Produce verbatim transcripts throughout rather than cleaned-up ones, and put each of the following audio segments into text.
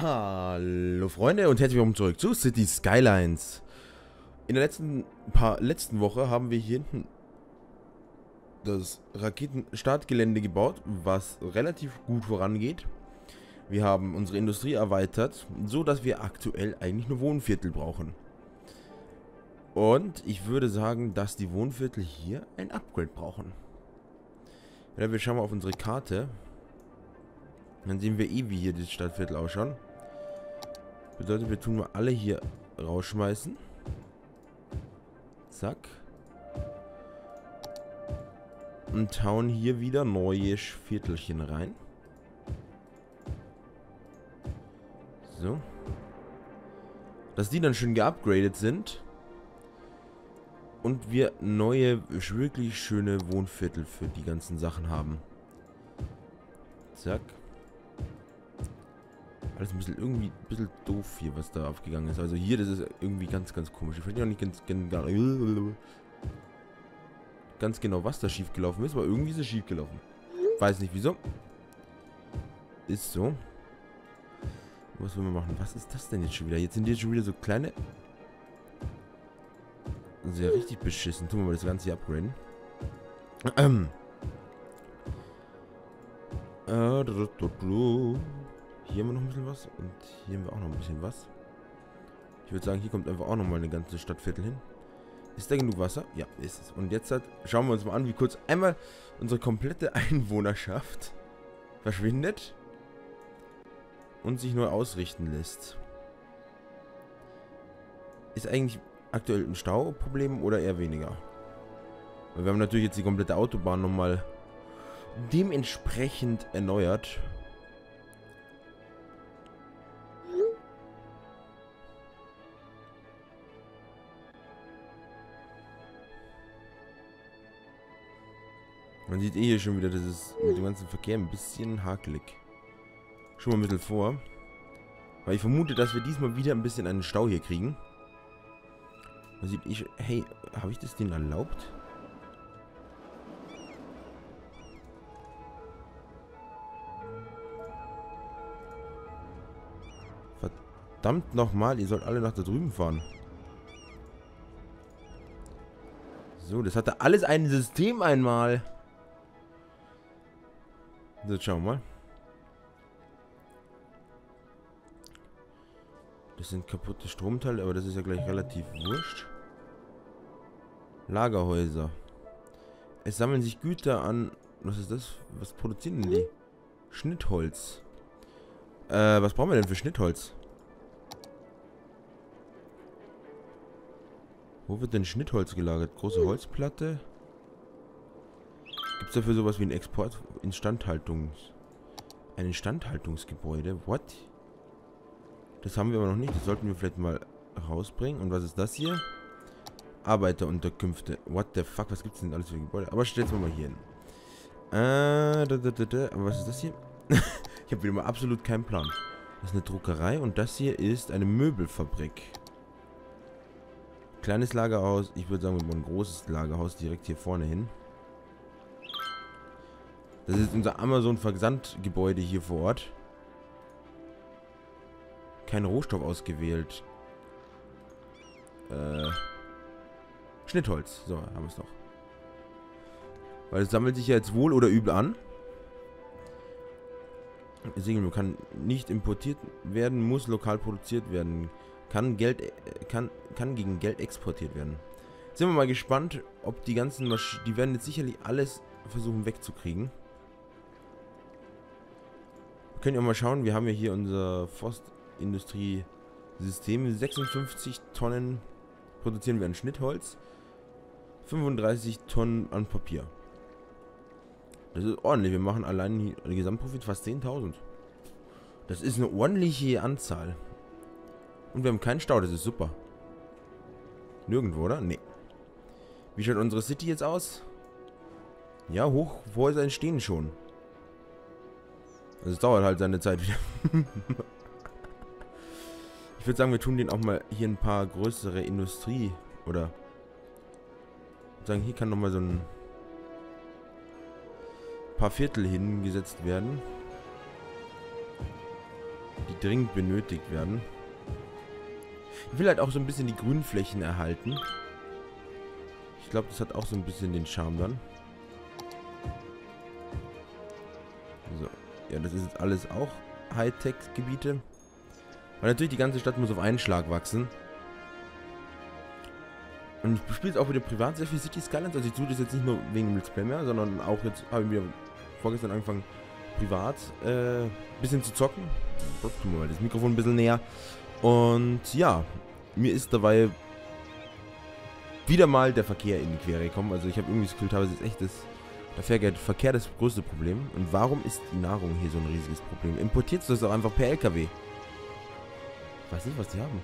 Hallo Freunde und herzlich willkommen zurück zu City Skylines. In der letzten paar letzten Woche haben wir hier hinten das Raketenstartgelände gebaut, was relativ gut vorangeht. Wir haben unsere Industrie erweitert, so dass wir aktuell eigentlich nur Wohnviertel brauchen. Und ich würde sagen, dass die Wohnviertel hier ein Upgrade brauchen. Ja, wir schauen mal auf unsere Karte. Dann sehen wir eh, wie hier das Stadtviertel ausschauen. Bedeutet, wir tun mal alle hier rausschmeißen. Zack. Und hauen hier wieder neue Viertelchen rein. So. Dass die dann schön geupgradet sind. Und wir neue, wirklich schöne Wohnviertel für die ganzen Sachen haben. Zack. Alles ein bisschen irgendwie ein bisschen doof hier, was da aufgegangen ist. Also hier, das ist irgendwie ganz, ganz komisch. Ich verstehe auch nicht ganz, ganz, ganz genau, was da schief gelaufen ist, aber irgendwie ist es schief gelaufen. Weiß nicht wieso. Ist so. Was wollen wir machen? Was ist das denn jetzt schon wieder? Jetzt sind hier schon wieder so kleine. Sehr richtig beschissen. Tun wir mal das Ganze hier upgraden. Ähm. Äh, du, du, du. Hier haben wir noch ein bisschen was und hier haben wir auch noch ein bisschen was. Ich würde sagen, hier kommt einfach auch noch mal eine ganze Stadtviertel hin. Ist da genug Wasser? Ja, ist es. Und jetzt halt, schauen wir uns mal an, wie kurz einmal unsere komplette Einwohnerschaft verschwindet und sich neu ausrichten lässt. Ist eigentlich aktuell ein Stauproblem oder eher weniger? Weil wir haben natürlich jetzt die komplette Autobahn nochmal dementsprechend erneuert. Man sieht eh hier schon wieder, dass es mit dem ganzen Verkehr ein bisschen hakelig. Schon mal ein bisschen vor. Weil ich vermute, dass wir diesmal wieder ein bisschen einen Stau hier kriegen. Man sieht eh schon... Hey, habe ich das denen erlaubt? Verdammt nochmal, ihr sollt alle nach da drüben fahren. So, das hatte alles ein System einmal. Jetzt schauen wir mal. Das sind kaputte Stromteile, aber das ist ja gleich relativ wurscht. Lagerhäuser. Es sammeln sich Güter an. Was ist das? Was produzieren denn die? Schnittholz. Äh, was brauchen wir denn für Schnittholz? Wo wird denn Schnittholz gelagert? Große Holzplatte? Gibt es dafür sowas wie ein Export? Instandhaltungs... Ein Instandhaltungsgebäude? What? Das haben wir aber noch nicht. Das sollten wir vielleicht mal rausbringen. Und was ist das hier? Arbeiterunterkünfte. What the fuck? Was gibt es denn alles für Gebäude? Aber stell's mal hier hin. Äh, da, da, da, da. Aber was ist das hier? Ich habe wieder mal absolut keinen Plan. Das ist eine Druckerei und das hier ist eine Möbelfabrik. Kleines Lagerhaus. Ich würde sagen, wir bauen ein großes Lagerhaus direkt hier vorne hin. Das ist unser Amazon-Versandgebäude hier vor Ort. Kein Rohstoff ausgewählt. Äh. Schnittholz. So, haben wir es doch. Weil es sammelt sich ja jetzt wohl oder übel an. Deswegen kann nicht importiert werden, muss lokal produziert werden. Kann Geld, kann, kann gegen Geld exportiert werden. Sind wir mal gespannt, ob die ganzen Maschinen, die werden jetzt sicherlich alles versuchen wegzukriegen. Wir können ja mal schauen, wir haben ja hier unser Forstindustrie-System. sechsundfünfzig Tonnen produzieren wir an Schnittholz. fünfunddreißig Tonnen an Papier. Das ist ordentlich. Wir machen allein den Gesamtprofit fast zehntausend. Das ist eine ordentliche Anzahl. Und wir haben keinen Stau, das ist super. Nirgendwo, oder? Nee. Wie schaut unsere City jetzt aus? Ja, Hochhäuser entstehen schon. Also es dauert halt seine Zeit wieder. Ich würde sagen, wir tun den auch mal hier ein paar größere Industrie oder sagen, hier kann noch mal so ein paar Viertel hingesetzt werden. Die dringend benötigt werden. Ich will halt auch so ein bisschen die Grünflächen erhalten. Ich glaube, das hat auch so ein bisschen den Charme dann. So. Ja, das ist jetzt alles auch Hightech-Gebiete. Weil natürlich die ganze Stadt muss auf einen Schlag wachsen. Und ich spiele jetzt auch wieder privat sehr viel City Skylines. Also ich tue das jetzt nicht nur wegen dem Let's Play mehr, sondern auch jetzt habe ich wieder vorgestern angefangen, privat ein äh, bisschen zu zocken. Tun wir mal das Mikrofon ein bisschen näher. Und ja, mir ist dabei wieder mal der Verkehr in die Quere gekommen. Also ich habe irgendwie das Gefühl, teilweise ist echt das, der Verkehr, Verkehr das größte Problem. Und warum ist die Nahrung hier so ein riesiges Problem? Importiert du das auch einfach per L K W? Ich weiß nicht, was die haben.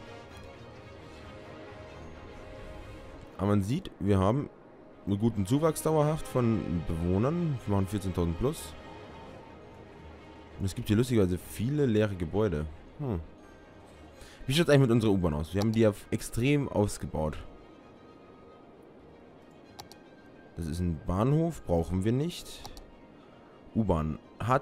Aber man sieht, wir haben einen guten Zuwachs dauerhaft von Bewohnern. Wir machen vierzehntausend plus. Und es gibt hier lustigerweise viele leere Gebäude. Hm. Wie schaut es eigentlich mit unserer U-Bahn aus? Wir haben die ja extrem ausgebaut. Das ist ein Bahnhof, brauchen wir nicht. U-Bahn hat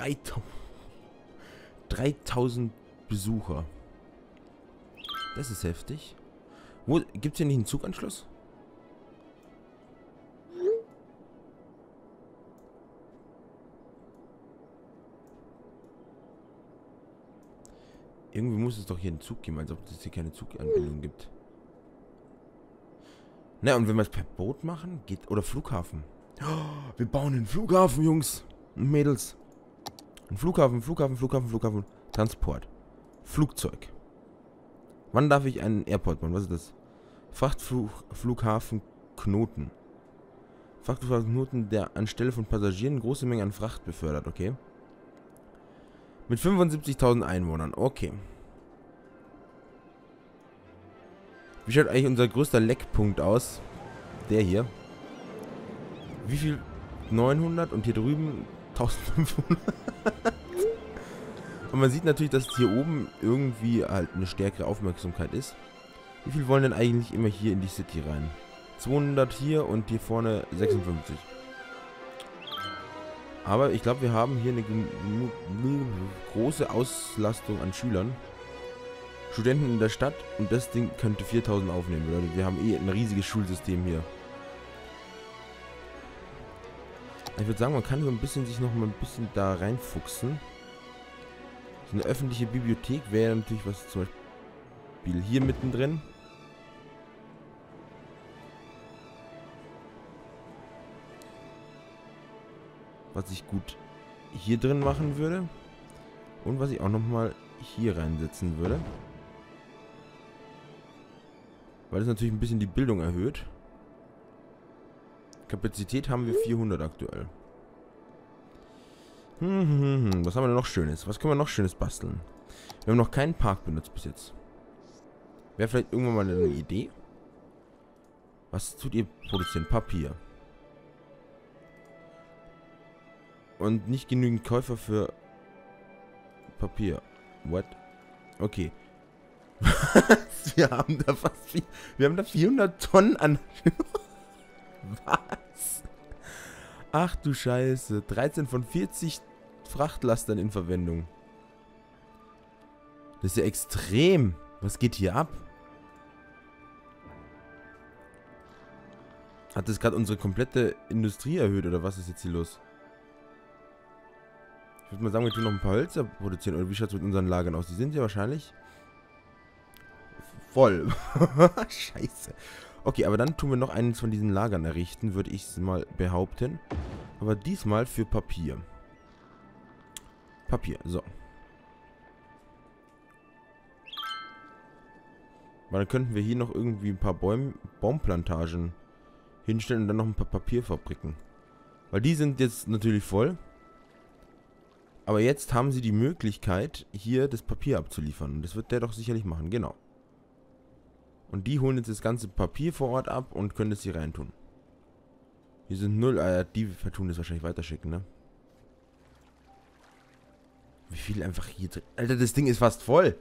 dreitausend Besucher. Das ist heftig. Wo gibt es hier nicht einen Zuganschluss? Irgendwie muss es doch hier einen Zug geben, als ob es hier keine Zuganbindung gibt. Na, und wenn wir es per Boot machen, geht. Oder Flughafen. Oh, wir bauen einen Flughafen, Jungs und Mädels. Ein Flughafen, Flughafen, Flughafen, Flughafen. Transport. Flugzeug. Wann darf ich einen Airport bauen? Was ist das? Frachtflughafen Knoten. Frachtflughafen Knoten, der anstelle von Passagieren große Mengen an Fracht befördert, okay. Mit fünfundsiebzigtausend Einwohnern, okay. Wie schaut eigentlich unser größter Leckpunkt aus? Der hier. Wie viel? neunhundert und hier drüben eintausendfünfhundert. Und man sieht natürlich, dass hier oben irgendwie halt eine stärkere Aufmerksamkeit ist. Wie viel wollen denn eigentlich immer hier in die City rein? zweihundert hier und hier vorne sechsundfünfzig. Aber ich glaube, wir haben hier eine, eine große Auslastung an Schülern. Studenten in der Stadt und das Ding könnte viertausend aufnehmen, Leute. Wir haben eh ein riesiges Schulsystem hier. Ich würde sagen, man kann so ein bisschen sich noch mal ein bisschen da reinfuchsen. So eine öffentliche Bibliothek wäre natürlich was, zum Beispiel hier mittendrin. Was ich gut hier drin machen würde. Und was ich auch nochmal hier reinsetzen würde. Weil das natürlich ein bisschen die Bildung erhöht. Kapazität haben wir vierhundert aktuell. Hm, hm, hm. Was haben wir denn noch Schönes? Was können wir noch Schönes basteln? Wir haben noch keinen Park benutzt bis jetzt. Wäre vielleicht irgendwann mal eine Idee? Was tut ihr produzieren? Papier. Und nicht genügend Käufer für Papier. What? Okay. Was? Wir haben da fast viel, wir haben da vierhundert Tonnen an... Was? Ach du Scheiße. dreizehn von vierzig Frachtlastern in Verwendung. Das ist ja extrem. Was geht hier ab? Hat das gerade unsere komplette Industrie erhöht oder was ist jetzt hier los? Ich würde mal sagen, wir tun noch ein paar Hölzer produzieren. Oder wie schaut es mit unseren Lagern aus? Die sind ja wahrscheinlich voll. Scheiße. Okay, aber dann tun wir noch eines von diesen Lagern errichten, würde ich mal behaupten. Aber diesmal für Papier. Papier, so. Weil dann könnten wir hier noch irgendwie ein paar Bäum Baumplantagen hinstellen und dann noch ein paar Papierfabriken. Weil die sind jetzt natürlich voll. Aber jetzt haben sie die Möglichkeit, hier das Papier abzuliefern. Und das wird der doch sicherlich machen, genau. Und die holen jetzt das ganze Papier vor Ort ab und können es hier reintun. Hier sind null, äh, die tun das wahrscheinlich weiterschicken, ne? Wie viel einfach hier drin... Alter, das Ding ist fast voll.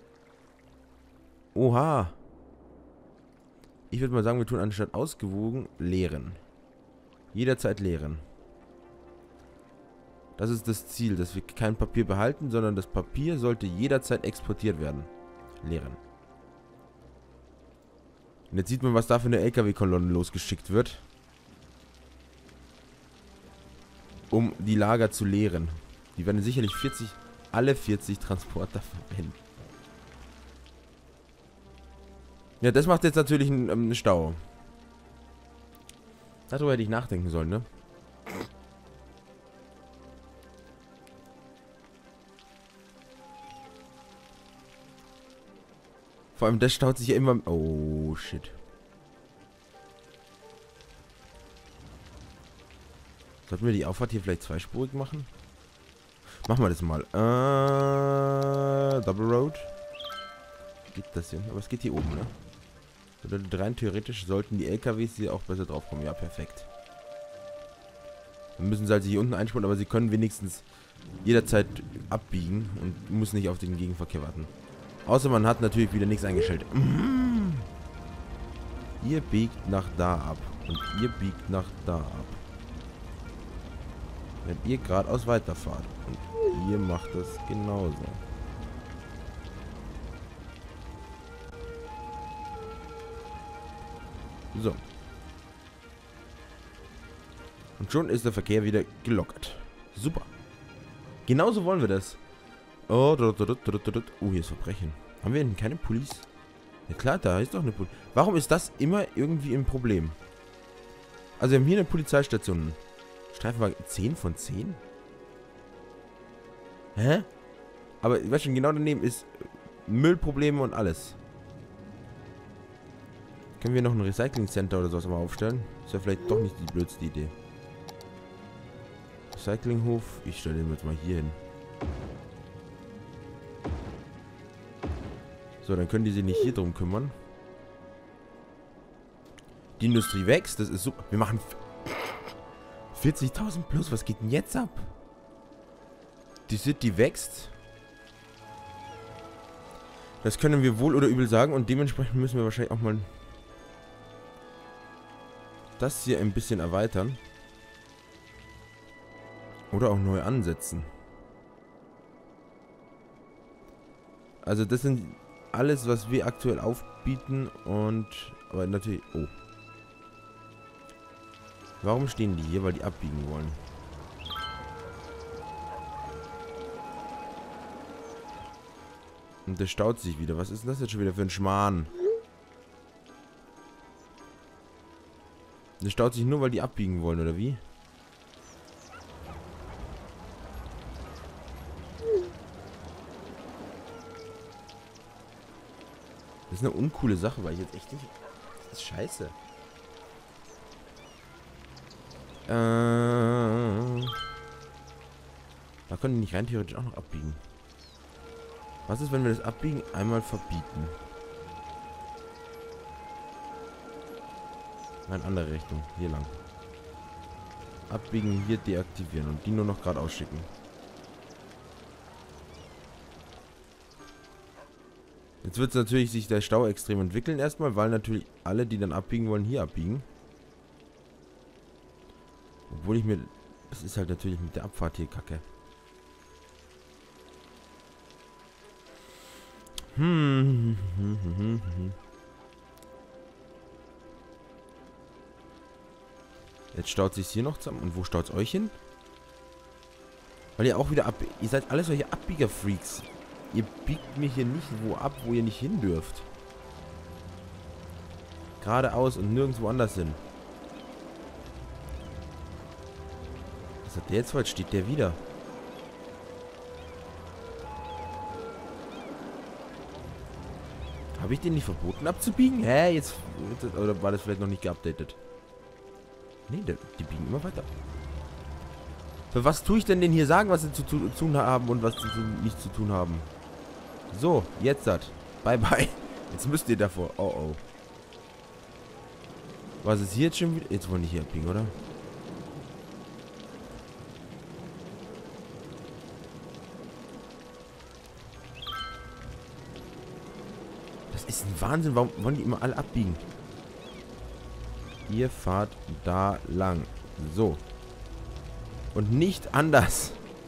Oha. Ich würde mal sagen, wir tun anstatt ausgewogen leeren. Jederzeit leeren. Das ist das Ziel, dass wir kein Papier behalten, sondern das Papier sollte jederzeit exportiert werden. Leeren. Und jetzt sieht man, was da für eine L K W-Kolonne losgeschickt wird. Um die Lager zu leeren. Die werden sicherlich vierzig, alle vierzig Transporter verwenden. Ja, das macht jetzt natürlich einen, einen Stau. Darüber hätte ich nachdenken sollen, ne? Vor allem, das staut sich ja immer... Oh, shit. Sollten wir die Auffahrt hier vielleicht zweispurig machen? Machen wir das mal. Äh, Double Road. Geht das hier? Aber es geht hier oben, ne? Bedeutet rein theoretisch sollten die L K Ws hier auch besser drauf kommen. Ja, perfekt. Dann müssen sie halt hier unten einspulen, aber sie können wenigstens jederzeit abbiegen und müssen nicht auf den Gegenverkehr warten. Außer man hat natürlich wieder nichts eingestellt. Mm. Ihr biegt nach da ab. Und ihr biegt nach da ab. Wenn ihr geradeaus weiterfahrt. Und ihr macht das genauso. So. Und schon ist der Verkehr wieder gelockert. Super. Genauso wollen wir das. Oh, oh, hier ist Verbrechen. Haben wir denn keine Police? Ja klar, da ist doch eine Police. Warum ist das immer irgendwie ein Problem? Also wir haben hier eine Polizeistation. Streifenwagen zehn von zehn? Hä? Aber ich weiß schon, genau daneben ist Müllprobleme und alles. Können wir noch ein Recycling Center oder sowas mal aufstellen? Ist ja vielleicht doch nicht die blödste Idee. Recyclinghof. Ich stelle den jetzt mal hier hin. So, dann können die sich nicht hier drum kümmern. Die Industrie wächst, das ist super. Wir machen vierzigtausend plus, was geht denn jetzt ab? Die City wächst. Das können wir wohl oder übel sagen und dementsprechend müssen wir wahrscheinlich auch mal das hier ein bisschen erweitern. Oder auch neu ansetzen. Also das sind alles, was wir aktuell aufbieten und... Aber natürlich... Oh. Warum stehen die hier? Weil die abbiegen wollen. Und der staut sich wieder. Was ist denn das jetzt schon wieder für ein Schmarrn? Der staut sich nur, weil die abbiegen wollen, oder wie? Das ist eine uncoole Sache, weil ich jetzt echt nicht... Das ist scheiße. Äh... Da können die nicht rein theoretisch auch noch abbiegen. Was ist, wenn wir das Abbiegen einmal verbieten? Nein, andere Richtung. Hier lang. Abbiegen, hier deaktivieren und die nur noch gerade ausschicken. Jetzt wird es natürlich sich der Stau extrem entwickeln erstmal, weil natürlich alle, die dann abbiegen wollen, hier abbiegen. Obwohl ich mir... Das ist halt natürlich mit der Abfahrt hier kacke. Hm. Jetzt staut sich hier noch zusammen. Und wo staut es euch hin? Weil ihr auch wieder ab... Ihr seid alle solche Abbieger-Freaks. Ihr biegt mich hier nicht wo ab, wo ihr nicht hin dürft. Geradeaus und nirgendwo anders hin. Was hat der jetzt? Jetzt steht der wieder. Habe ich den nicht verboten abzubiegen? Hä? Jetzt... Oder war das vielleicht noch nicht geupdatet? Nee, die biegen immer weiter. Für was tue ich denn denen hier sagen, was sie zu tun haben und was sie nicht zu tun haben? So, jetzt hat. Bye bye. Jetzt müsst ihr davor. Oh oh. Was ist hier jetzt schon wieder? Jetzt wollen die hier abbiegen, oder? Das ist ein Wahnsinn. Warum wollen die immer alle abbiegen? Ihr fahrt da lang. So. Und nicht anders.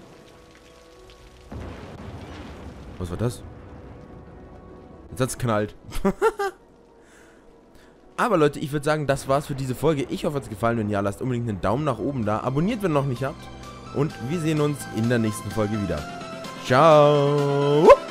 Was war das? Jetzt hat's knallt. Aber Leute, ich würde sagen, das war's für diese Folge. Ich hoffe, es hat gefallen. Wenn ja, lasst unbedingt einen Daumen nach oben da. Abonniert, wenn ihr noch nicht habt. Und wir sehen uns in der nächsten Folge wieder. Ciao.